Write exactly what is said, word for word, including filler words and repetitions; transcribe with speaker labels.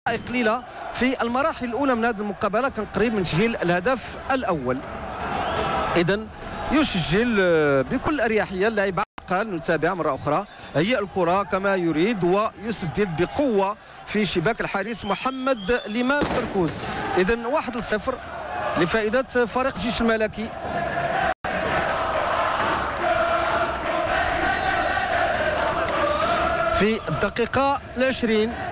Speaker 1: قليلة في المراحل الأولى من هذه المقابلة كان قريب من تسجيل الهدف الأول. إذن يسجل بكل أريحية اللاعب عقل. نتابع مرة أخرى، هي الكرة كما يريد ويسدد بقوة في شباك الحارس محمد الإمام بركوز. إذن واحد لصفر لفائدة فريق الجيش الملكي. في الدقيقة العشرين